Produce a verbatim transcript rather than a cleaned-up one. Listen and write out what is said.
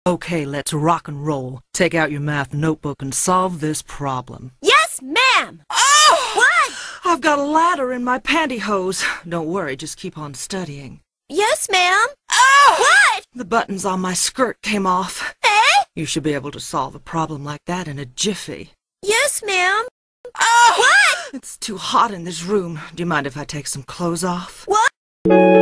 Okay, let's rock and roll. Take out your math notebook and solve this problem. Yes, ma'am! Oh! What? I've got a ladder in my pantyhose. Don't worry, just keep on studying. Yes, ma'am. Oh! What? The buttons on my skirt came off. Eh? You should be able to solve a problem like that in a jiffy. Yes, ma'am. Oh! What? It's too hot in this room. Do you mind if I take some clothes off? What?